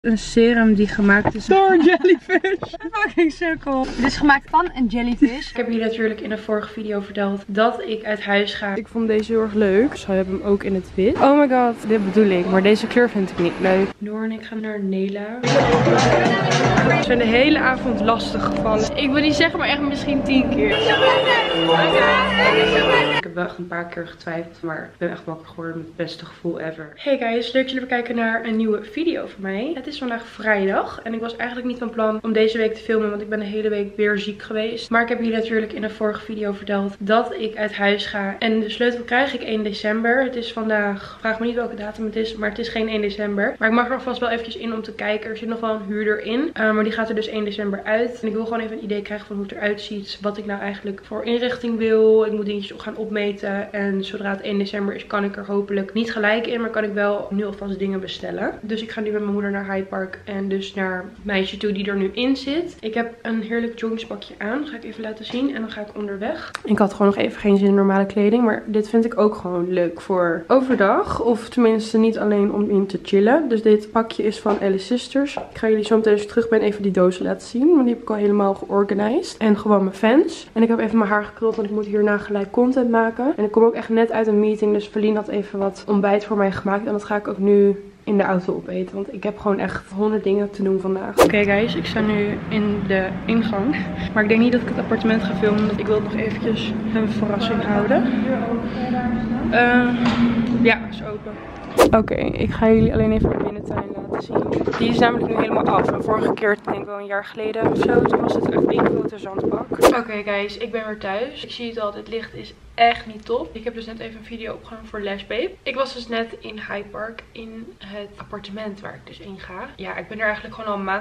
Een serum die gemaakt is door een jellyfish. Fucking sukkel. Dit is gemaakt van een jellyfish. Ik heb jullie natuurlijk in een vorige video verteld dat ik uit huis ga. Ik vond deze heel erg leuk. Dus we hebben hem ook in het wit. Oh my god, dit bedoel ik. Maar deze kleur vind ik niet leuk. Noor en ik gaan naar Nela. We zijn de hele avond lastig gevallen. Ik wil niet zeggen, maar echt misschien 10 keer. Ik heb wel echt een paar keer getwijfeld, maar ik ben echt wakker geworden met het beste gevoel ever. Hey guys, leuk dat jullie weer kijken naar een nieuwe video van mij. Het is vandaag vrijdag en ik was eigenlijk niet van plan om deze week te filmen, want ik ben de hele week weer ziek geweest. Maar ik heb jullie natuurlijk in een vorige video verteld dat ik uit huis ga. En de sleutel krijg ik 1 december. Het is vandaag, vraag me niet welke datum het is, maar het is geen 1 december. Maar ik mag er alvast wel eventjes in om te kijken. Er zit nog wel een huurder in, maar die gaat er dus 1 december uit. En ik wil gewoon even een idee krijgen van hoe het eruit ziet. Wat ik nou eigenlijk voor inrichting wil. Ik moet dingetjes gaan opmeten. En zodra het 1 december is, kan ik er hopelijk niet gelijk in. Maar kan ik wel nu alvast dingen bestellen. Dus ik ga nu met mijn moeder naar Hyde Park. En dus naar het meisje toe die er nu in zit. Ik heb een heerlijk joggingspakje aan. Dat ga ik even laten zien. En dan ga ik onderweg. Ik had gewoon nog even geen zin in normale kleding. Maar dit vind ik ook gewoon leuk voor overdag. Of tenminste niet alleen om in te chillen. Dus dit pakje is van Alice Sisters. Ik ga jullie zo meteen als ik terug ben even die dozen laten zien. Want die heb ik al helemaal georganiseerd. En gewoon mijn fans. En ik heb even mijn haar gekruld. Want ik moet hierna gelijk content maken. En ik kom ook echt net uit een meeting. Dus Feline had even wat ontbijt voor mij gemaakt. En dat ga ik ook nu in de auto opeten. Want ik heb gewoon echt 100 dingen te doen vandaag. Oké guys, ik sta nu in de ingang. Maar ik denk niet dat ik het appartement ga filmen. Want ik wil het nog eventjes een verrassing houden. Ja, is open. Oké, ik ga jullie alleen even de binnentuin laten zien. Die is namelijk nu helemaal af. En vorige keer, ik denk wel een jaar geleden of zo, toen was het echt één grote zandbak. Oké guys, ik ben weer thuis. Ik zie het al, het licht is echt niet top. Ik heb dus net even een video opgenomen voor Les Babe. Ik was dus net in Hyde Park in het appartement waar ik dus in ga. Ja, ik ben er eigenlijk gewoon al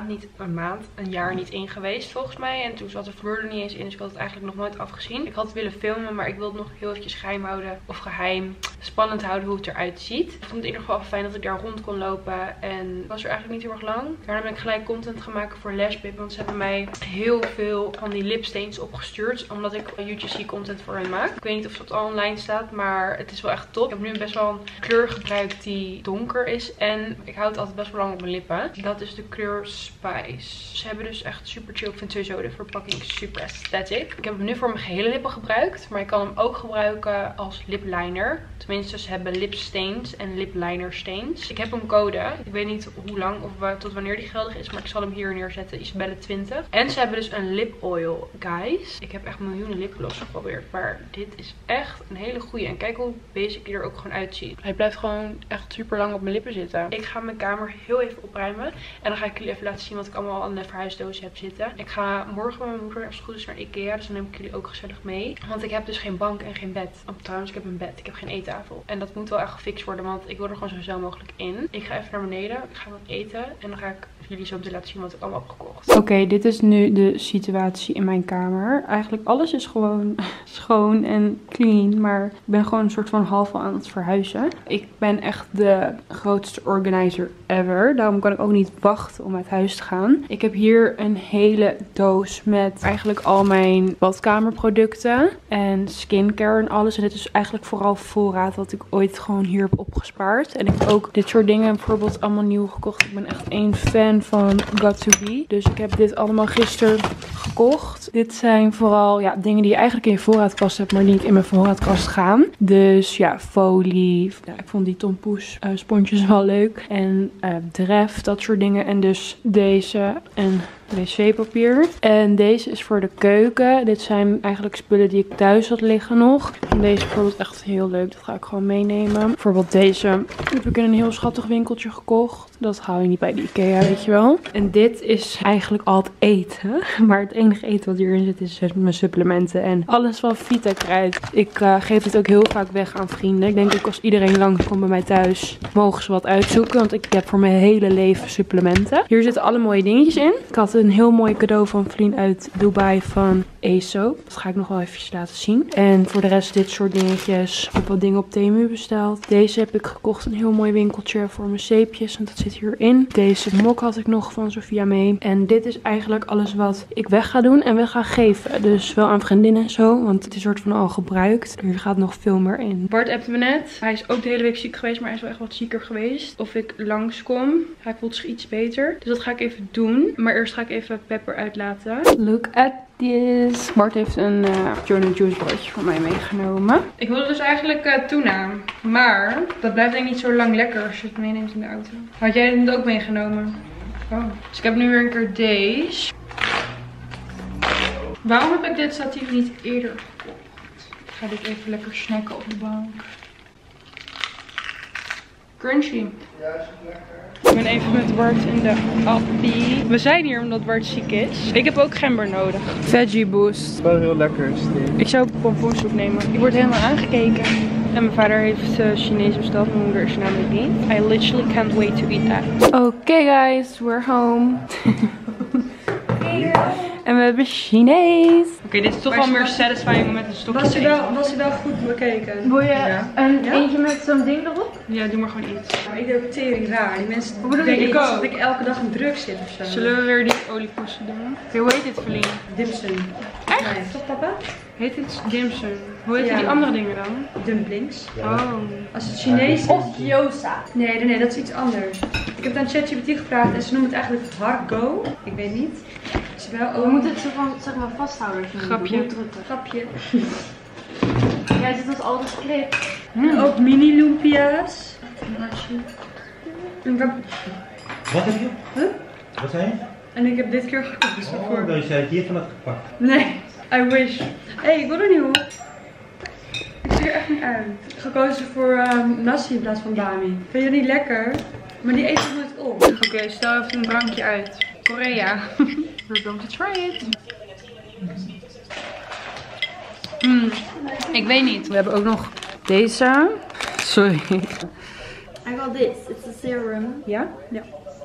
een jaar niet in geweest volgens mij. En toen zat de vloer er niet eens in, dus ik had het eigenlijk nog nooit afgezien. Ik had het willen filmen, maar ik wilde het nog heel eventjes geheim houden. Of geheim, spannend houden hoe het eruit ziet. Ik vond het in ieder geval fijn dat ik daar rond kon lopen. En ik was er eigenlijk niet heel erg lang. Daarna ben ik gelijk content gaan maken voor Les Babe. Want ze hebben mij heel veel van die lipstains opgestuurd. Omdat ik UGC content voor hen maak. Ik weet niet of dat al online staat, maar het is wel echt top. Ik heb nu best wel een kleur gebruikt die donker is. En ik houd het altijd best wel lang op mijn lippen. Dat is de kleur Spice. Ze hebben dus echt super chill. Ik vind sowieso de verpakking super aesthetic. Ik heb hem nu voor mijn gehele lippen gebruikt. Maar ik kan hem ook gebruiken als lip liner. Tenminste, ze hebben lipstains en lip liner stains. Ik heb een code. Ik weet niet hoe lang of tot wanneer die geldig is. Maar ik zal hem hier neerzetten. Isabelle 20. En ze hebben dus een lip oil. Guys, ik heb echt miljoenen lipgloss geprobeerd. Maar dit is echt een hele goeie. En kijk hoe basic die er ook gewoon uitziet. Hij blijft gewoon echt super lang op mijn lippen zitten. Ik ga mijn kamer heel even opruimen. En dan ga ik jullie even laten zien wat ik allemaal aan de verhuisdoos heb zitten. Ik ga morgen met mijn moeder als het goed is naar Ikea. Dus dan neem ik jullie ook gezellig mee. Want ik heb dus geen bank en geen bed. Oh, trouwens, ik heb een bed. Ik heb geen eettafel. En dat moet wel echt gefixt worden. Want ik wil er gewoon zo snel mogelijk in. Ik ga even naar beneden. Ik ga wat eten. En dan ga ik jullie zo meteen laten zien wat ik allemaal heb gekocht. Oké, dit is nu de situatie in mijn kamer. Eigenlijk alles is gewoon schoon en clean. Maar ik ben gewoon een soort van half aan het verhuizen. Ik ben echt de grootste organizer ever. Daarom kan ik ook niet wachten om uit huis te gaan. Ik heb hier een hele doos met eigenlijk al mijn badkamerproducten. En skincare en alles. En dit is eigenlijk vooral voorraad wat ik ooit gewoon hier heb opgespaard. En ik heb ook dit soort dingen bijvoorbeeld allemaal nieuw gekocht. Ik ben echt één fan van Got2b. Dus ik heb dit allemaal gisteren gekocht. Dit zijn vooral dingen die je eigenlijk in je voorraadkast hebt, maar niet in mijn voorraadkast gaan. Dus ja, folie. Ja, ik vond die tompoes sponsjes wel leuk. En dref, dat soort dingen. En dus deze en wc-papier. En deze is voor de keuken. Dit zijn eigenlijk spullen die ik thuis had liggen nog. En deze is bijvoorbeeld echt heel leuk. Dat ga ik gewoon meenemen. Bijvoorbeeld deze heb ik in een heel schattig winkeltje gekocht. Dat hou je niet bij de Ikea, weet je wel. En dit is eigenlijk al het eten. Maar het enige eten wat hierin zit is mijn supplementen. En alles van Vita-kruid. Ik geef dit ook heel vaak weg aan vrienden. Ik denk ook als iedereen langskomt bij mij thuis, mogen ze wat uitzoeken. Want ik heb voor mijn hele leven supplementen. Hier zitten alle mooie dingetjes in. Ik had een heel mooi cadeau van Feline uit Dubai van Aesop. Dat ga ik nog wel even laten zien. En voor de rest dit soort dingetjes. Ik heb wat dingen op Temu besteld. Deze heb ik gekocht. Een heel mooi winkeltje voor mijn zeepjes. En dat zit hierin. Deze mok had ik nog van Sophia mee. En dit is eigenlijk alles wat ik weg ga doen en weg ga geven. Dus wel aan vriendinnen en zo. Want het is soort van al gebruikt. Hier gaat nog veel meer in. Bart appte me net. Hij is ook de hele week ziek geweest. Maar hij is wel echt wat zieker geweest. Of ik langskom. Hij voelt zich iets beter. Dus dat ga ik even doen. Maar eerst ga ik even Pepper uitlaten. Look at this. Bart heeft een Jordan Juice broodje voor mij meegenomen. Ik wilde dus eigenlijk tuna. Maar dat blijft denk ik niet zo lang lekker als je het meeneemt in de auto. Had jij het ook meegenomen? Oh. Dus ik heb nu weer een keer deze. Waarom heb ik dit statief niet eerder gekocht? Ik ga dit even lekker snacken op de bank. Crunchy. Ja, is het lekker. Ik ben even met Bart in de appie. We zijn hier omdat Bart ziek is. Ik heb ook gember nodig. Veggie boost. Wel heel lekker is dit. Ik zou pompoensoep nemen. Ik word helemaal aangekeken. En mijn vader heeft Chinees besteld. Mijn moeder is namelijk niet. I literally can't wait to eat that. Okay guys, we're home. En we hebben Chinees. Oké, dit is toch wel meer satisfying om met een stokje te eten. Was hij wel goed bekeken? Wil je eentje met zo'n ding erop? Ja, doe maar gewoon iets. Maar ik doe ook tering raar. Die mensen denken dat ik elke dag in drugs zit of zo. Zullen we weer die oliepoesen doen? Oké, hoe heet dit, Verlien? Dimsum. Echt? Nee, toch papa? Heet dit dimsum? Hoe heet die andere dingen dan? Dumplings. Oh. Als het Chinees is. Of gyoza. Nee, dat is iets anders. Ik heb het aan ChatGPT gevraagd en ze noemen het eigenlijk hargo. Ik weet niet. We moeten het zo van, zeg maar, vasthouden. Grapje. Grapje. Ja, dit was altijd clip. Ook mini lumpia's. Wat heb je? Huh? Wat zei je? En ik heb dit keer gekozen voor. Dat je hiervan had gepakt. Nee, I wish. Hey, ik wil er niet op. Ik zie er echt niet uit. Gekozen voor nasi in plaats van bami. Vind je dat niet lekker? Maar die eet ik nooit op. Oké, stel even een drankje uit. Korea. We're going to try it. Ik weet niet. We hebben ook nog deze. Sorry. I got this. It's a serum. Ja? Ja.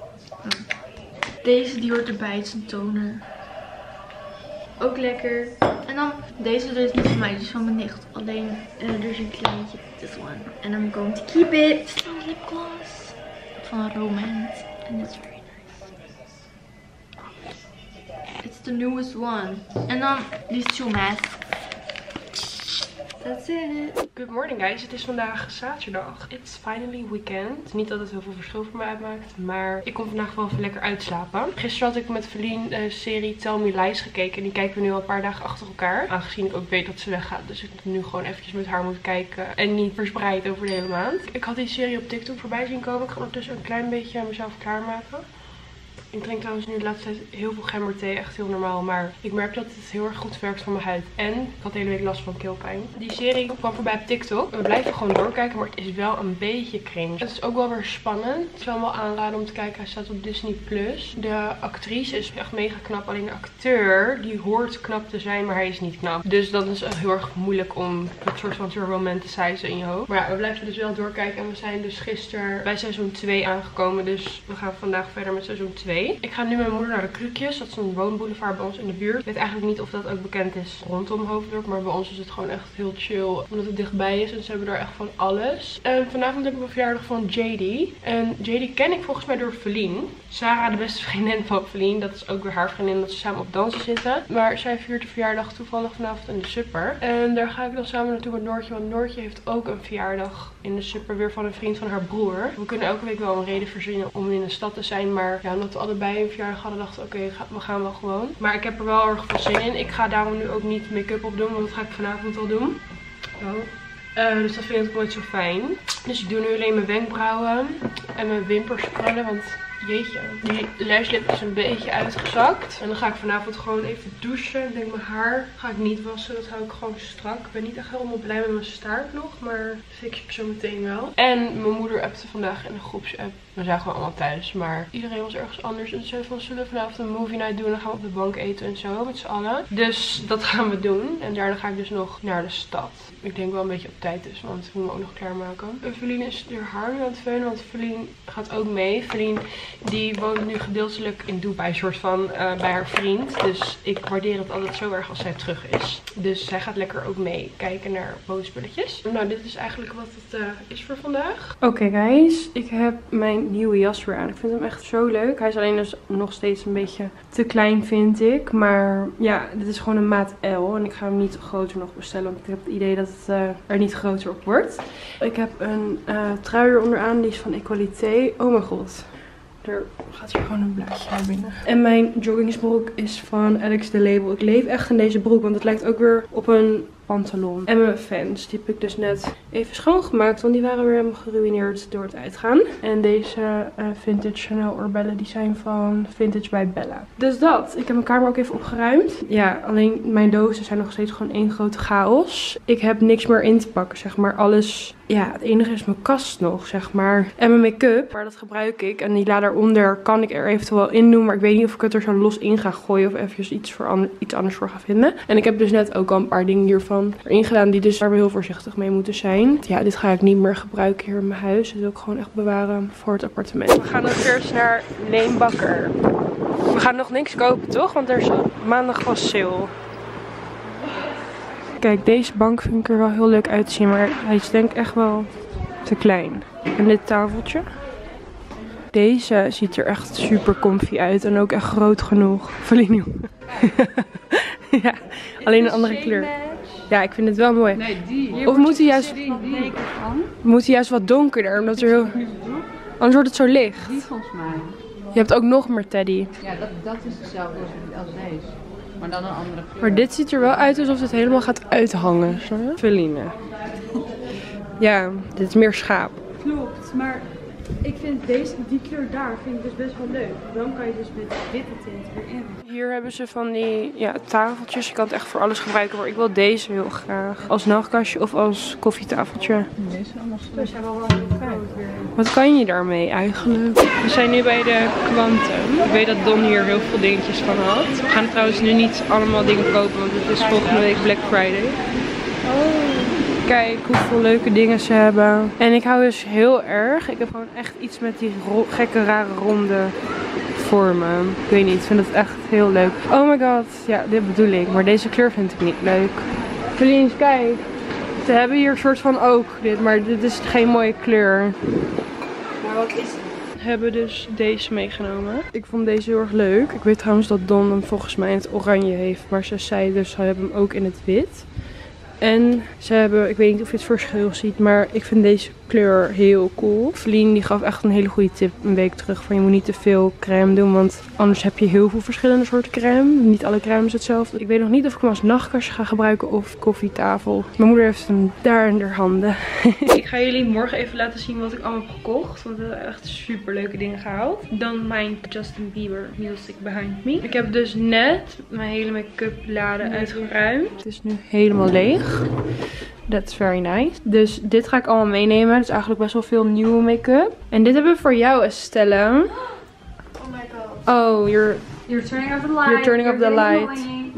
Deze die hoort erbij. Het is een toner. Ook lekker. En dan deze is niet van mij. Die is van mijn nicht. Alleen er is een kleintje. This one. And I'm going to keep it. Het is een lipgloss. Van Romance. And it's very nice. It's the newest one. En dan these two masks. That's it. Good morning guys, het is vandaag zaterdag. It's finally weekend. Niet dat het heel veel verschil voor mij uitmaakt, maar ik kon vandaag wel even lekker uitslapen. Gisteren had ik met Verlien de serie Tell Me Lies gekeken. En die kijken we nu al een paar dagen achter elkaar. Aangezien ik ook weet dat ze weggaat. Dus ik nu gewoon eventjes met haar moet kijken. En niet verspreid over de hele maand. Ik had die serie op TikTok voorbij zien komen. Ik ga ondertussen een klein beetje mezelf klaarmaken. Ik drink trouwens nu de laatste tijd heel veel gemberthee, echt heel normaal. Maar ik merk dat het heel erg goed werkt voor mijn huid. En ik had de hele week last van keelpijn. Die serie kwam voorbij op TikTok. We blijven gewoon doorkijken, maar het is wel een beetje cringe. Het is ook wel weer spannend. Ik zou hem wel aanraden om te kijken. Hij staat op Disney+. De actrice is echt mega knap. Alleen de acteur, die hoort knap te zijn, maar hij is niet knap. Dus dat is echt heel erg moeilijk om het soort van te romanticizen in je hoofd. Maar ja, we blijven dus wel doorkijken. En we zijn dus gisteren bij seizoen 2 aangekomen. Dus we gaan vandaag verder met seizoen 2. Ik ga nu met mijn moeder naar de Krukjes. Dat is een woonboulevard bij ons in de buurt. Ik weet eigenlijk niet of dat ook bekend is rondom Hoofddorp. Maar bij ons is het gewoon echt heel chill. Omdat het dichtbij is. En ze hebben daar echt van alles. En vanavond heb ik een verjaardag van JD. En JD ken ik volgens mij door Verlien. Sarah, de beste vriendin van Verlien. Dat is ook weer haar vriendin. Dat ze samen op dansen zitten. Maar zij viert de verjaardag toevallig vanavond in de Supper. En daar ga ik dan samen naartoe met Noortje. Want Noortje heeft ook een verjaardag in de Supper. Weer van een vriend van haar broer. We kunnen elke week wel een reden verzinnen om in de stad te zijn. Maar ja, omdat we allebei een verjaardag hadden, dachten we oké, we gaan wel gewoon. Maar ik heb er wel erg veel zin in. Ik ga daarom nu ook niet make-up op doen. Want dat ga ik vanavond al doen. Dus dat vind ik nooit zo fijn. Dus ik doe nu alleen mijn wenkbrauwen en mijn wimpers krullen. Want jeetje, die lashlip is een beetje uitgezakt. En dan ga ik vanavond gewoon even douchen. Ik denk mijn haar ga ik niet wassen. Dat hou ik gewoon strak. Ik ben niet echt helemaal blij met mijn staart nog. Maar dat fix ik zo meteen wel. En mijn moeder appte vandaag in een groepsapp. We zijn gewoon allemaal thuis. Maar iedereen was ergens anders. En ze zei van, zullen we vanavond een movie night doen? Dan gaan we op de bank eten en zo met z'n allen. Dus dat gaan we doen. En daarna ga ik dus nog naar de stad. Ik denk wel een beetje op tijd dus. Want ik moet me ook nog klaarmaken. En Verlien is haar haar aan het veunen. Want Verlien gaat ook mee. Verlien Die woont nu gedeeltelijk in Dubai, soort van bij haar vriend. Dus ik waardeer het altijd zo erg als zij terug is. Dus zij gaat lekker ook mee kijken naar bootspulletjes. Nou, dit is eigenlijk wat het is voor vandaag. Oké, guys, ik heb mijn nieuwe jas weer aan. Ik vind hem echt zo leuk. Hij is alleen dus nog steeds een beetje te klein, vind ik. Maar ja, dit is gewoon een maat L. En ik ga hem niet groter nog bestellen, want ik heb het idee dat het er niet groter op wordt. Ik heb een trui eronder aan, die is van Equalité. Oh mijn god. Er gaat hier gewoon een blaadje naar binnen. En mijn joggingsbroek is van Alex the Label. Ik leef echt in deze broek, want het lijkt ook weer op een pantalon. En mijn Vans, die heb ik dus net even schoongemaakt, want die waren weer helemaal geruineerd door het uitgaan. En deze vintage Chanel oorbellen, die zijn van Vintage by Bella. Dus dat. Ik heb mijn kamer ook even opgeruimd. Ja, alleen mijn dozen zijn nog steeds gewoon één grote chaos. Ik heb niks meer in te pakken, zeg maar. Alles, ja, het enige is mijn kast nog, zeg maar. En mijn make-up, maar dat gebruik ik. En die la daaronder kan ik er eventueel in doen, maar ik weet niet of ik het er zo los in ga gooien of even iets anders voor ga vinden. En ik heb dus net ook al een paar dingen hiervan erin gedaan die dus waar we heel voorzichtig mee moeten zijn. Ja, dit ga ik niet meer gebruiken hier in mijn huis. Dit wil ik gewoon echt bewaren voor het appartement. We gaan nog eerst naar Leen Bakker. We gaan nog niks kopen, toch? Want er is maandag was sale. Kijk, deze bank vind ik er wel heel leuk uitzien, maar hij is denk ik echt wel te klein. En dit tafeltje. Deze ziet er echt super comfy uit en ook echt groot genoeg. Verlien. Ja, alleen een andere kleur. Ja, ik vind het wel mooi. Nee, die. Of moet hij juist, Die juist wat donkerder, omdat er heel... Anders wordt het zo licht. Die volgens mij. Je hebt ook nog meer Teddy. Ja, dat is hetzelfde als deze. Maar dan een andere kleur. Maar dit ziet er wel uit alsof het helemaal gaat uithangen. Verline. Ja, dit is meer schaap. Klopt, maar ik vind die kleur daar vind ik dus best wel leuk. Dan kan je dus met witte tint erin. Hier hebben ze van die tafeltjes. Je kan het echt voor alles gebruiken, maar ik wil deze heel graag. Als nachtkastje of als koffietafeltje. Deze allemaal stuk. zijn wel heel groot weer. Wat kan je daarmee eigenlijk? We zijn nu bij de Quantum. Ik weet dat Don hier heel veel dingetjes van had. We gaan trouwens nu niet allemaal dingen kopen, want het is volgende week Black Friday. Oh. Kijk hoeveel leuke dingen ze hebben. En ik hou dus heel erg. Ik heb gewoon echt iets met die gekke rare ronde vormen. Ik weet niet, ik vind het echt heel leuk. Oh my god, ja, dit bedoel ik. Maar deze kleur vind ik niet leuk. Verliens, kijk. Ze hebben hier een soort van ook dit, maar dit is geen mooie kleur. Maar wat is het? We hebben dus deze meegenomen. Ik vond deze heel erg leuk. Ik weet trouwens dat Don hem volgens mij in het oranje heeft. Maar ze zei dus, ze hebben hem ook in het wit. En ze hebben, ik weet niet of je het verschil ziet, maar ik vind deze kleur heel cool. Feline die gaf echt een hele goede tip een week terug van je moet niet te veel crème doen, want anders heb je heel veel verschillende soorten crème. Niet alle crème is hetzelfde. Ik weet nog niet of ik hem als nachtkastje ga gebruiken of koffietafel. Mijn moeder heeft hem daar in haar handen. Ik ga jullie morgen even laten zien wat ik allemaal heb gekocht, want we hebben echt super leuke dingen gehaald. Don't mind Justin Bieber music behind me. Ik heb dus net mijn hele make-up lade uitgeruimd. Het is nu helemaal leeg. That's very nice. Dus dit ga ik allemaal meenemen. Het is eigenlijk best wel veel nieuwe make-up. En dit hebben we voor jou, Estelle. Oh my god. Oh, you're turning off the light. You're turning off the light. No.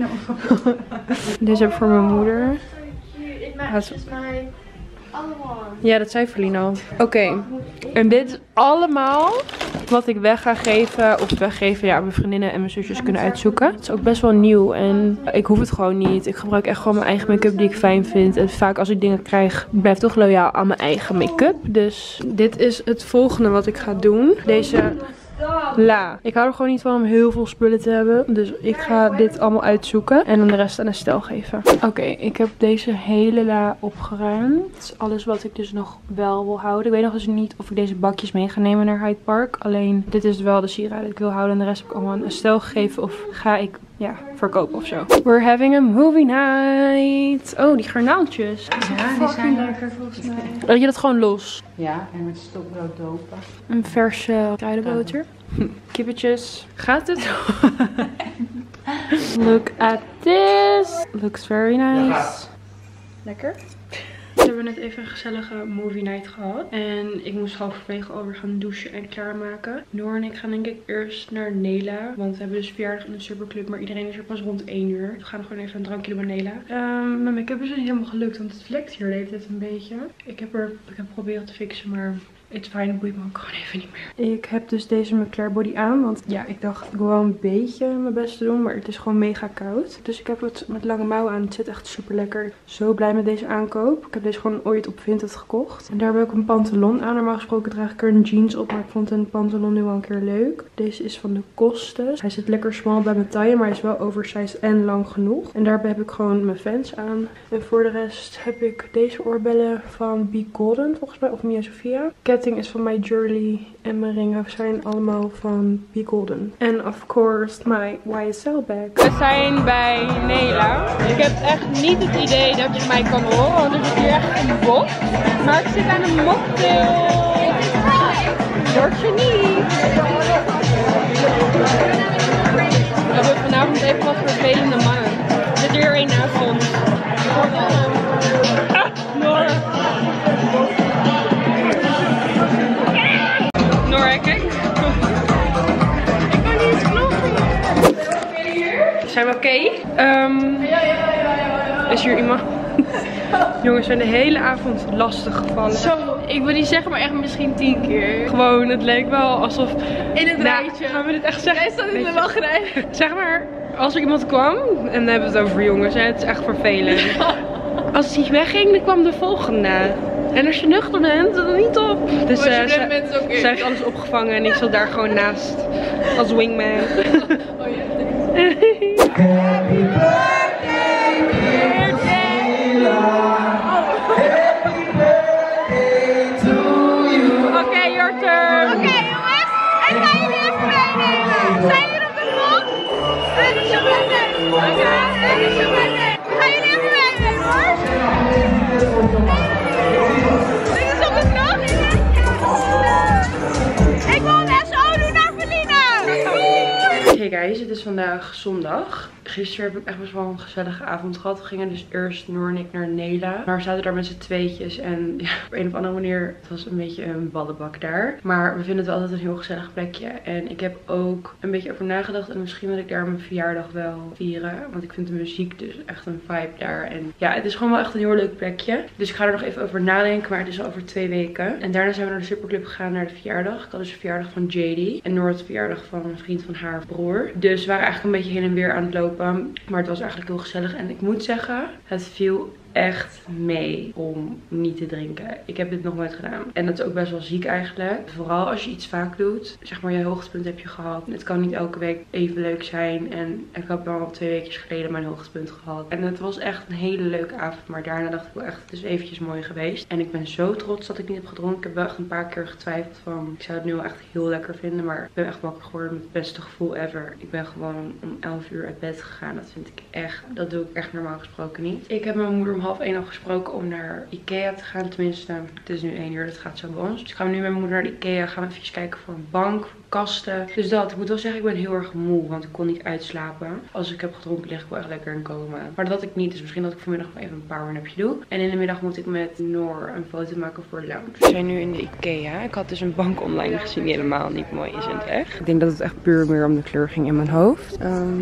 Deze heb ik voor mijn moeder. So cute. It matches my other one. Ja, dat zei Verlien al. Oké. En dit is allemaal wat ik weg ga geven. Of weggeven, ja, mijn vriendinnen en mijn zusjes kunnen uitzoeken. Het is ook best wel nieuw en ik hoef het gewoon niet. Ik gebruik echt gewoon mijn eigen make-up die ik fijn vind. En vaak als ik dingen krijg, blijf ik toch loyaal aan mijn eigen make-up. Dus dit is het volgende wat ik ga doen. Deze la. Ik hou er gewoon niet van om heel veel spullen te hebben. Dus ik ga dit allemaal uitzoeken. En dan de rest aan Estelle geven. Oké, ik heb deze hele la opgeruimd. Het is alles wat ik dus nog wel wil houden. Ik weet nog eens niet of ik deze bakjes mee ga nemen naar Hyde Park. Alleen dit is wel de sieraden die ik wil houden. En de rest heb ik allemaal aan Estelle gegeven. Of ga ik, ja, verkopen of zo. We're having a movie night. Oh, die garnaaltjes. Ja, die zijn lekker volgens mij. Dat je dat gewoon los. Ja, en met stokbrood dopen. Een verse kruidenboter. Kippetjes. Gaat het? Look at this. Looks very nice. Lekker. We hebben net even een gezellige movie night gehad. En ik moest halverwege alweer gaan douchen en klaarmaken. Noor en ik gaan denk ik eerst naar Nela. Want we hebben dus verjaardag in de superclub. Maar iedereen is er pas rond 1 uur. We gaan gewoon even een drankje doen bij Nela. Mijn make-up is niet helemaal gelukt. Want het vlekt hier de hele tijd een beetje. Ik heb proberen te fixen. Maar Het is fijn, boeit me ook gewoon even niet meer. Ik heb dus deze McClare body aan. Want ja, ik dacht ik wil wel een beetje mijn best doen. Maar het is gewoon mega koud. Dus ik heb het met lange mouwen aan. Het zit echt super lekker. Zo blij met deze aankoop. Ik heb deze gewoon ooit op Vinted gekocht. En daar heb ik een pantalon aan. Normaal gesproken draag ik er een jeans op. Maar ik vond een pantalon nu wel een keer leuk. Deze is van de Kosten. Hij zit lekker smal bij mijn taille. Maar hij is wel oversized en lang genoeg. En daarbij heb ik gewoon mijn Vans aan. En voor de rest heb ik deze oorbellen van Be Golden volgens mij. Of Mia Sophia. Ketting is van My Jewelry. En mijn ringen zijn allemaal van Be Golden. En of course my YSL bag. We zijn bij Nela. Ik heb echt niet het idee dat je mij kan horen. Want er zit hier echt een box. Maar ik zit aan een mocktail. George niet. We hebben vanavond even wat vervelende mannen. Er zit hier één naast ons. Noor. Noor, kijk. Ik kan niet eens vloggen. Zijn we oké? Is hier iemand? Jongens, we zijn de hele avond lastig gevallen. Zo, ik wil niet zeggen, maar echt misschien 10 keer. Gewoon, het leek wel alsof... In het rijtje. Gaan we dit echt zeggen? Jij staat in de wachtrij. Zeg maar, als er iemand kwam, en dan hebben we het over jongens, hè, het is echt vervelend. Als hij wegging, dan kwam de volgende. En als je nuchter bent, dan niet op. Dus zij heeft alles opgevangen en ik zat daar gewoon naast. Als wingman. Oh ja. Happy birthday, dear Taylor. Happy birthday to you. Oké, your turn. Oké, jongens. Ik ga jullie even meenemen. Zijn jullie op de grond? Het is je birthday. Oké, het is je birthday. Ik ga jullie even meenemen, hoor. Dit is op de grond. Ik wil een SO doen naar Verlina. Hey guys, het is vandaag zondag. Gisteren heb ik echt best wel een gezellige avond gehad. We gingen dus eerst Noor en ik naar Nela. Maar we zaten daar met z'n tweetjes. En ja, op een of andere manier, het was een beetje een ballenbak daar. Maar we vinden het wel altijd een heel gezellig plekje. En ik heb ook een beetje over nagedacht. En misschien wil ik daar mijn verjaardag wel vieren. Want ik vind de muziek dus echt een vibe daar. En ja, het is gewoon wel echt een heel leuk plekje. Dus ik ga er nog even over nadenken. Maar het is al over 2 weken. En daarna zijn we naar de Superclub gegaan naar de verjaardag. Ik had dus de verjaardag van JD. En Noor had de verjaardag van een vriend van haar broer. Dus we waren eigenlijk een beetje heen en weer aan het lopen. Maar het was eigenlijk heel gezellig. En ik moet zeggen, het viel echt mee om niet te drinken. Ik heb dit nog nooit gedaan. En dat is ook best wel ziek eigenlijk. Vooral als je iets vaak doet. Zeg maar, je hoogtepunt heb je gehad. Het kan niet elke week even leuk zijn. En ik heb al 2 weken geleden mijn hoogtepunt gehad. En het was echt een hele leuke avond. Maar daarna dacht ik wel echt, het is eventjes mooi geweest. En ik ben zo trots dat ik niet heb gedronken. Ik heb wel echt een paar keer getwijfeld van, ik zou het nu wel echt heel lekker vinden. Maar ik ben echt wakker geworden met het beste gevoel ever. Ik ben gewoon om 11 uur uit bed gegaan. Dat vind ik echt, dat doe ik echt normaal gesproken niet. Ik heb mijn moeder om 12:30 afgesproken om naar Ikea te gaan. Tenminste, het is nu 1 uur, dat gaat zo bij ons. Dus gaan we nu met mijn moeder naar Ikea. Gaan we even kijken voor een bank, voor kasten. Dus dat, ik moet wel zeggen, ik ben heel erg moe. Want ik kon niet uitslapen. Als ik heb gedronken, lig ik wel echt lekker in coma. Maar dat ik niet, dus misschien dat ik vanmiddag nog even een powernapje doe. En in de middag moet ik met Noor een foto maken voor lounge. We zijn nu in de Ikea. Ik had dus een bank online gezien die helemaal niet mooi is in het echt. Ik denk dat het echt puur meer om de kleur ging in mijn hoofd.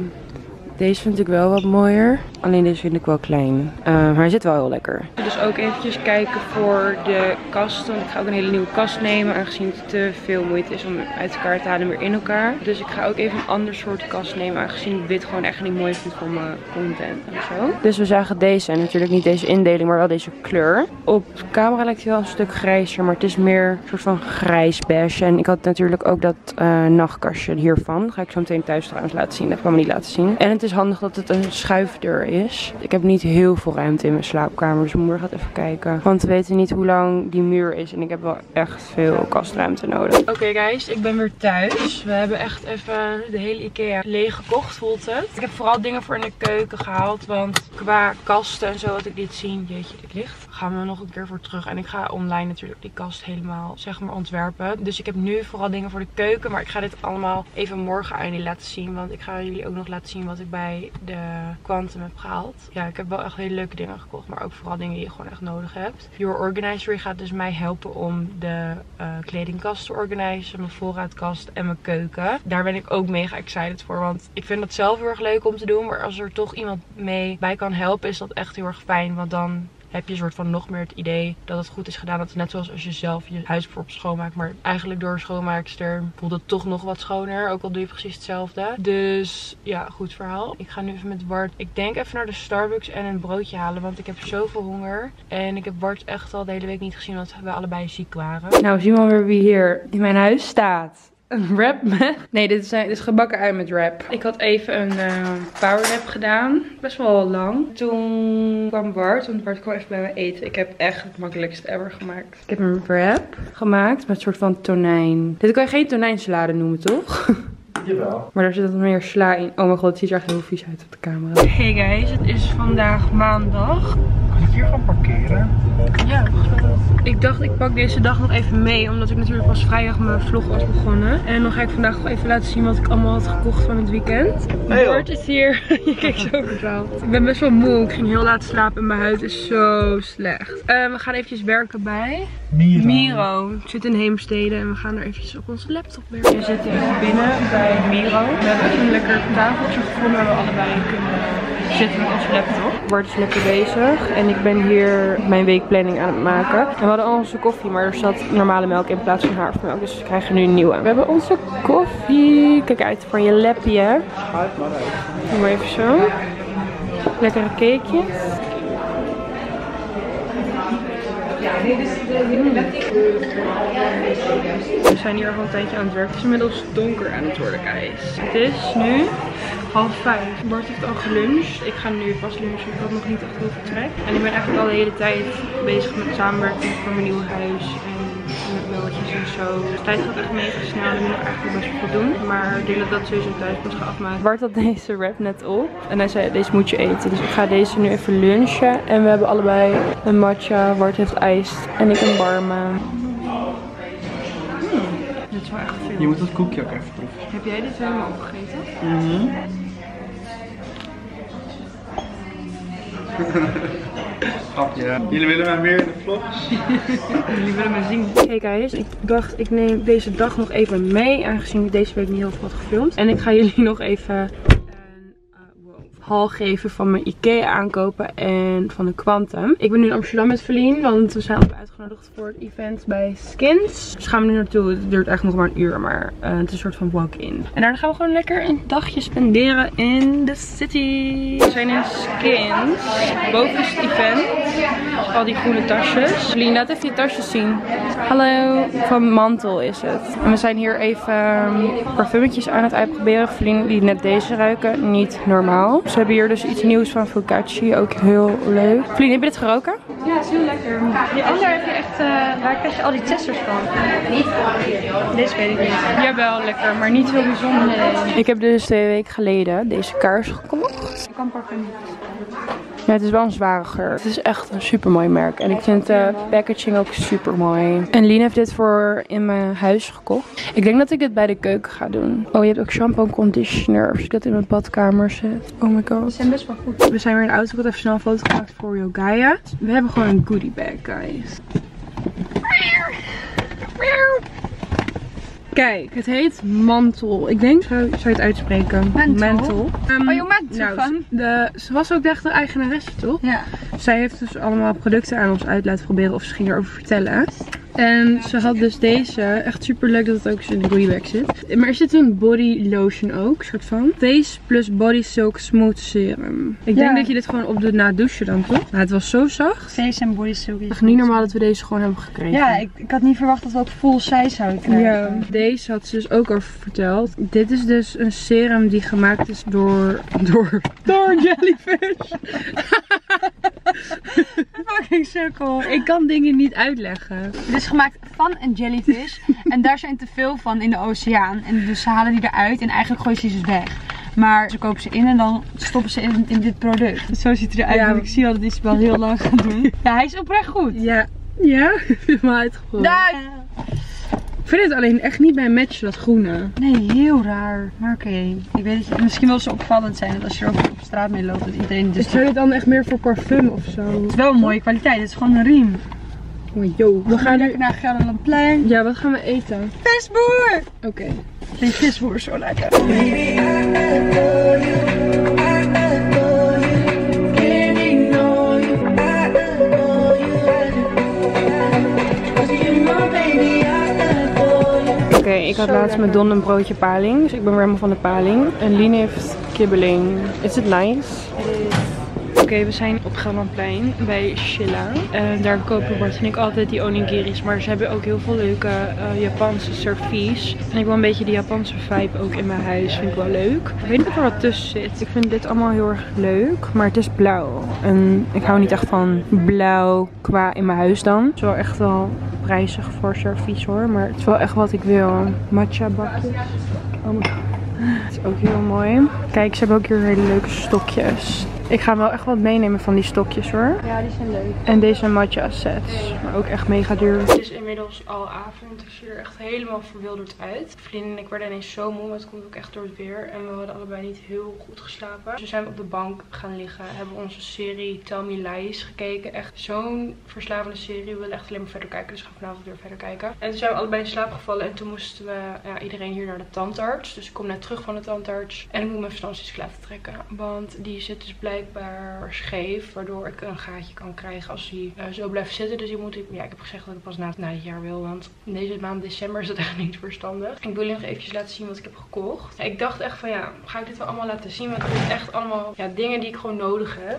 Deze vind ik wel wat mooier. Alleen deze vind ik wel klein. Maar hij zit wel heel lekker. Dus ook eventjes kijken voor de kast. Want ik ga ook een hele nieuwe kast nemen. Aangezien het te veel moeite is om uit elkaar te halen en weer in elkaar. Dus ik ga ook even een ander soort kast nemen. Aangezien ik dit gewoon echt niet mooi vind voor mijn content en zo. Dus we zagen deze. En natuurlijk niet deze indeling, maar wel deze kleur. Op camera lijkt hij wel een stuk grijzer. Maar het is meer een soort van grijs beige. En ik had natuurlijk ook dat nachtkastje hiervan. Dat ga ik zo meteen thuis trouwens laten zien. Dat kan me niet laten zien. En het is handig dat het een schuifdeur is. Ik heb niet heel veel ruimte in mijn slaapkamer. Dus mijn moeder gaat even kijken. Want we weten niet hoe lang die muur is. En ik heb wel echt veel kastruimte nodig. Oké guys, ik ben weer thuis. We hebben echt even de hele Ikea leeg gekocht, voelt het. Ik heb vooral dingen voor in de keuken gehaald. Want qua kasten en zo wat ik dit zien. Jeetje, dit licht. Gaan we nog een keer voor terug. En ik ga online natuurlijk die kast helemaal, zeg maar, ontwerpen. Dus ik heb nu vooral dingen voor de keuken. Maar ik ga dit allemaal even morgen aan jullie laten zien. Want ik ga jullie ook nog laten zien wat ik bij de Quantum heb gehaald. Ja, ik heb wel echt hele leuke dingen gekocht. Maar ook vooral dingen die je gewoon echt nodig hebt. Your Organizer gaat dus mij helpen om de kledingkast te organiseren. Mijn voorraadkast en mijn keuken. Daar ben ik ook mega excited voor. Want ik vind dat zelf heel erg leuk om te doen. Maar als er toch iemand mee bij kan helpen, is dat echt heel erg fijn. Want dan heb je een soort van nog meer het idee dat het goed is gedaan. Dat is net zoals als je zelf je huis bijvoorbeeld schoonmaakt. Maar eigenlijk door een schoonmaakster voelt het toch nog wat schoner. Ook al doe je precies hetzelfde. Dus ja, goed verhaal. Ik ga nu even met Bart. Ik denk even naar de Starbucks en een broodje halen. Want ik heb zoveel honger. En ik heb Bart echt al de hele week niet gezien. Want we allebei ziek waren. Nou, zien we alweer wie hier in mijn huis staat. Een wrap met... Nee, dit is gebakken ui met wrap. Ik had even een power nap gedaan. Best wel lang. Toen kwam Bart. Want Bart kwam even bij me eten. Ik heb echt het makkelijkste ever gemaakt. Ik heb een wrap gemaakt met een soort van tonijn. Dit kan je geen tonijnsalade noemen, toch? Jawel. Maar daar zit dan meer sla in. Oh mijn god, het ziet er echt heel vies uit op de camera. Hey guys, het is vandaag maandag. Kan ik hier gaan parkeren? Ja, ik dacht ik pak deze dag nog even mee. Omdat ik natuurlijk pas vrijdag mijn vlog was begonnen. En dan ga ik vandaag nog even laten zien wat ik allemaal had gekocht van het weekend. Hey, Bart is hier. Je kijkt zo verdwaald. Ik ben best wel moe. Ik ging heel laat slapen en mijn huid is zo slecht. We gaan eventjes werken bij Miro. Ik zit in Heemstede en we gaan er eventjes op onze laptop werken. We zitten even binnen bij Miro. We hebben even een lekker tafeltje gevonden waar we allebei kunnen zitten met onze laptop. Bart is lekker bezig en ik ben hier mijn weekplanning aan het maken. En we hadden al onze koffie, maar er zat normale melk in plaats van havermelk. Dus we krijgen nu een nieuwe. We hebben onze koffie. Kijk uit voor je lapje. Doe maar even zo. Lekkere cakejes. We zijn hier al een tijdje aan het werk. Het is inmiddels donker aan het worden, guys. Het is nu 4:30. Bart heeft al geluncht. Ik ga nu vast lunchen. Ik had nog niet echt heel veel trek. En ik ben eigenlijk al de hele tijd bezig met samenwerking voor mijn nieuwe huis. En met mailtjes en zo. Dus de tijd gaat echt mega snel. En ik moet nog eigenlijk best wel goed doen. Maar ik denk dat dat sowieso thuis pas ga afmaken. Bart had deze wrap net op. En hij zei, deze moet je eten. Dus ik ga deze nu even lunchen. En we hebben allebei een matcha. Bart heeft ijs. En ik een warme. Dit is wel echt veel. Je moet dat koekje ook even proeven. Heb jij dit helemaal opgegeten? Grapje. Jullie willen mij meer in de vlogs? Jullie willen me zien. Hey guys, ik dacht ik neem deze dag nog even mee. Aangezien ik deze week niet heel veel had gefilmd. En ik ga jullie nog even haul geven van mijn IKEA aankopen en van de Quantum. Ik ben nu in Amsterdam met Verlien, want we zijn ook uitgenodigd voor het event bij Skins. Dus gaan we nu naartoe. Het duurt eigenlijk nog maar een uur, maar het is een soort van walk-in. En daarna gaan we gewoon lekker een dagje spenderen in de city. We zijn in Skins. Boven is het event. Al die groene tasjes. Verlien, laat even je tasjes zien. Hallo. Van Mantel is het. En we zijn hier even parfumetjes aan het uitproberen. Verlien die net deze ruiken. Niet normaal. Ze hebben hier dus iets nieuws van Focacci, ook heel leuk. Verlien, heb je dit geroken? Ja, is heel lekker. Die andere heb je echt, waar krijg je al die testers van? Niet? Deze weet ik niet. Jawel, lekker, maar niet heel bijzonder. Nee. Ik heb dus 2 weken geleden deze kaars gekocht. Ik kan parfum niet. Ja, het is wel een zware geur. Het is echt een super mooi merk. En ik vind de packaging ook super mooi. En Lien heeft dit voor in mijn huis gekocht. Ik denk dat ik dit bij de keuken ga doen. Oh, je hebt ook shampoo en conditioner. Als ik dat in mijn badkamer zet. Oh my god. Ze zijn best wel goed. We zijn weer in de auto. Ik had even snel een foto gemaakt voor Yogaya. We hebben gewoon een goodie bag, guys. Kijk, het heet Mantel. Ik denk, zou je het uitspreken? Menthol. Oh, je Menthol van? Ze was ook echt de eigenaresse, toch? Ja. Zij heeft dus allemaal producten aan ons uit laten proberen of ze ging erover vertellen. En ze had dus deze. Echt super leuk dat het ook in de goodiebag zit. Maar er zit een body lotion ook, soort van. Face plus body silk smooth serum. Ik denk dat je dit gewoon opdoet na het douchen dan, toch? Nou, het was zo zacht. Face en body silk. Echt niet normaal dat we deze gewoon hebben gekregen. Ja, ik had niet verwacht dat we ook full size zouden krijgen. Ja, deze had ze dus ook over verteld. Dit is dus een serum die gemaakt is door jellyfish. Fucking sukkel. Ik kan dingen niet uitleggen. Het is gemaakt van een jellyfish. En daar zijn te veel van in de oceaan. En dus ze halen die eruit en eigenlijk gooien ze ze weg. Maar ze kopen ze in en dan stoppen ze in dit product. Zo ziet hij eruit. Ja. Want ik zie al dat hij het wel heel lang gaat doen. Ja, hij is oprecht goed. Ja. Ja? Ik heb hem uitgegooid. Ik vind het alleen echt niet bij matchen, dat groene. Nee, heel raar. Maar oké. Ik weet dat misschien wel zo opvallend zijn dat als je er ook op straat mee loopt, dat iedereen dus... Is het dan echt meer voor parfum of zo? Het is wel een mooie kwaliteit. Het is gewoon een riem. Oh, yo. We gaan lekker naar Gelderlandplein. Ja, wat gaan we eten? Visboer! Oké. Ik vind visboer zo lekker. Ik had laatst met Don een broodje paling. Dus ik ben weer helemaal van de paling. En Lien heeft kibbeling. Is het nice? Oké, we zijn op Gelderlandplein bij Shilla. Daar kopen Bart en ik altijd die onigiris. Maar ze hebben ook heel veel leuke Japanse servies. En ik wil een beetje die Japanse vibe ook in mijn huis. Vind ik wel leuk. Ik weet niet of er wat tussen zit. Ik vind dit allemaal heel erg leuk. Maar het is blauw. En ik hou niet echt van blauw qua in mijn huis dan. Het is wel echt wel prijzig voor servies hoor. Maar het is wel echt wat ik wil. Matcha bakjes. Oh my god. Het is ook heel mooi. Kijk, ze hebben ook hier hele leuke stokjes. Ik ga wel echt wat meenemen van die stokjes hoor. Ja, die zijn leuk. En deze matcha sets. Maar ook echt mega duur. Het is inmiddels al avond. Ik zie er echt helemaal verwilderd uit. Vriendin en ik werden ineens zo moe. Maar het komt ook echt door het weer. En we hadden allebei niet heel goed geslapen. Dus we zijn op de bank gaan liggen. Hebben onze serie Tell Me Lies gekeken. Echt zo'n verslavende serie. We willen echt alleen maar verder kijken. Dus we gaan vanavond weer verder kijken. En toen zijn we allebei in slaap gevallen. En toen moesten we iedereen hier naar de tandarts. Dus ik kom net terug van de tandarts. En ik moet mijn verstandskies laten trekken. Want die zit dus blijkbaar scheef. Waardoor ik een gaatje kan krijgen als hij zo blijft zitten. Dus die moet ik... Ja, ik heb gezegd dat ik pas na dit jaar wil. Want deze maand december is het echt niet verstandig. Ik wil jullie nog eventjes laten zien wat ik heb gekocht. Ik dacht echt van ja, ga ik dit wel allemaal laten zien? Want het is echt allemaal dingen die ik gewoon nodig heb.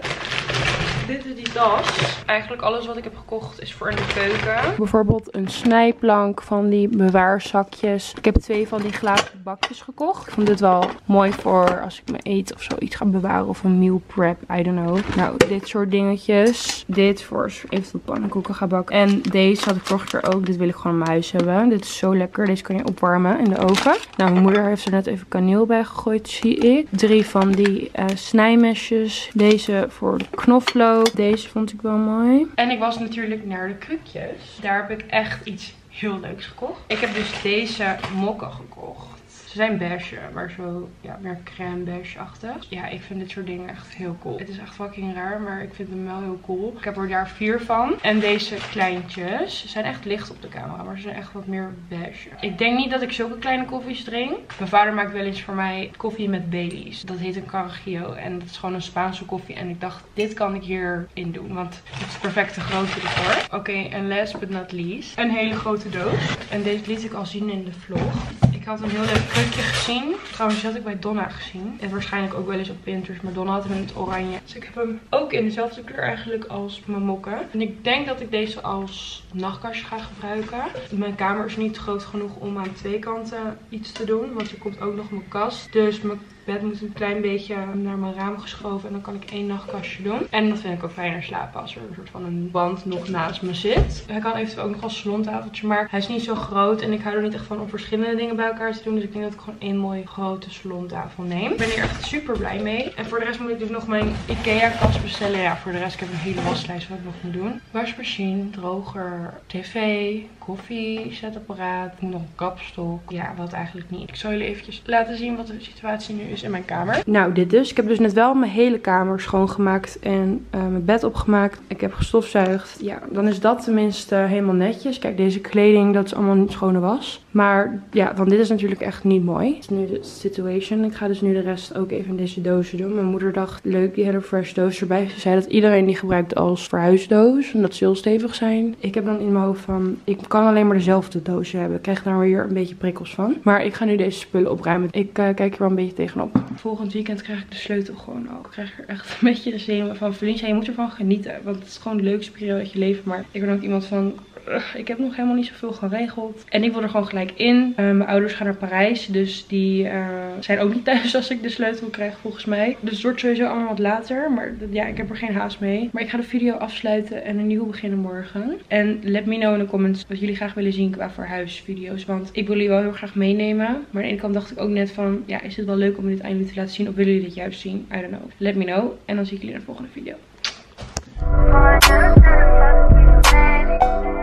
Dit is die tas. Eigenlijk alles wat ik heb gekocht is voor in de keuken. Bijvoorbeeld een snijplank van die bewaarzakjes. Ik heb 2 van die glazen bakjes gekocht. Ik vond dit wel mooi voor als ik mijn eten of zoiets ga bewaren. Of een meal prep, I don't know. Nou, dit soort dingetjes. Dit voor als ik eventueel pannenkoeken ga bakken. En deze had ik vorige keer ook. Dit wil ik gewoon in mijn huis hebben. Dit is zo lekker. Deze kan je opwarmen in de oven. Nou, mijn moeder heeft er net even kaneel bij gegooid, zie ik. 3 van die snijmesjes. Deze voor de knoflook. Deze vond ik wel mooi. En ik was natuurlijk naar de krukjes. Daar heb ik echt iets heel leuks gekocht. Ik heb dus deze mokken gekocht. Ze zijn beige, maar zo, ja, meer crème beige-achtig. Ja, ik vind dit soort dingen echt heel cool. Het is echt fucking raar, maar ik vind hem wel heel cool. Ik heb er daar 4 van. En deze kleintjes. Ze zijn echt licht op de camera, maar ze zijn echt wat meer beige. Ik denk niet dat ik zulke kleine koffies drink. Mijn vader maakt wel eens voor mij koffie met Baileys. Dat heet een Carajillo. En dat is gewoon een Spaanse koffie. En ik dacht, dit kan ik hierin doen. Want het is de perfecte grootte ervoor. Oké, en last but not least. Een hele grote doos. En deze liet ik al zien in de vlog. Ik had een heel leuk krukje gezien. Trouwens, die had ik bij Donna gezien. En waarschijnlijk ook wel eens op Pinterest. Maar Donna had hem in het oranje. Dus ik heb hem ook in dezelfde kleur eigenlijk als mijn mokken. En ik denk dat ik deze als nachtkastje ga gebruiken. Mijn kamer is niet groot genoeg om aan 2 kanten iets te doen. Want er komt ook nog mijn kast. Dus mijn bed moet een klein beetje naar mijn raam geschoven. En dan kan ik 1 nachtkastje doen. En dat vind ik ook fijner slapen als er een soort van een wand nog naast me zit. Hij kan eventueel ook nog als salontafeltje. Maar hij is niet zo groot. En ik hou er niet echt van om verschillende dingen bij elkaar te doen. Dus ik denk dat ik gewoon 1 mooie grote salontafel neem. Ik ben hier echt super blij mee. En voor de rest moet ik dus nog mijn Ikea kast bestellen. Ja, voor de rest ik heb een hele waslijst wat ik nog moet doen. Wasmachine, droger, tv, koffie, zetapparaat. Ik moet nog een kapstok. Ja, wat eigenlijk niet. Ik zal jullie eventjes laten zien wat de situatie nu is in mijn kamer. Nou, dit dus. Ik heb dus net wel mijn hele kamer schoongemaakt en mijn bed opgemaakt. Ik heb gestofzuigd. Ja, dan is dat tenminste helemaal netjes. Kijk, deze kleding, dat is allemaal niet schone was. Maar ja, want dit is natuurlijk echt niet mooi. Dit is nu de situation. Ik ga dus nu de rest ook even in deze dozen doen. Mijn moeder dacht, leuk die HelloFresh doos erbij. Ze zei dat iedereen die gebruikt als verhuisdoos. Omdat ze heel stevig zijn. Ik heb dan in mijn hoofd van, ik kan alleen maar dezelfde doosje hebben. Ik krijg daar weer een beetje prikkels van. Maar ik ga nu deze spullen opruimen. Ik kijk er wel een beetje tegenop. Volgend weekend krijg ik de sleutel gewoon ook. Ik krijg er echt een beetje de zenuwen van. Verlien, je moet ervan genieten. Want het is gewoon de leukste periode uit je leven. Maar ik ben ook iemand van, ik heb nog helemaal niet zoveel geregeld. En ik wil er gewoon gelijk in. Mijn ouders gaan naar Parijs. Dus die zijn ook niet thuis als ik de sleutel krijg volgens mij. Dus het wordt sowieso allemaal wat later. Maar ja, ik heb er geen haast mee. Maar ik ga de video afsluiten en een nieuwe beginnen morgen. En let me know in de comments wat jullie graag willen zien qua verhuisvideo's. Want ik wil jullie wel heel graag meenemen. Maar aan de ene kant dacht ik ook net van, ja, is het wel leuk om dit aan jullie te laten zien? Of willen jullie dit juist zien? I don't know. Let me know. En dan zie ik jullie in de volgende video.